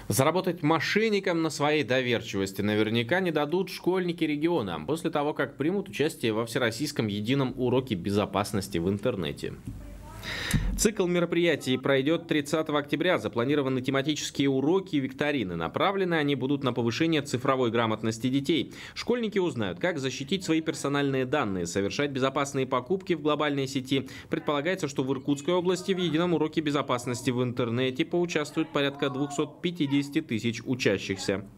Заработать мошенникам на своей доверчивости наверняка не дадут школьники региона после того, как примут участие во Всероссийском едином уроке безопасности в интернете. Цикл мероприятий пройдет 30 октября. Запланированы тематические уроки и викторины. Направлены они будут на повышение цифровой грамотности детей. Школьники узнают, как защитить свои персональные данные, совершать безопасные покупки в глобальной сети. Предполагается, что в Иркутской области в едином уроке безопасности в интернете поучаствуют порядка 250 тысяч учащихся.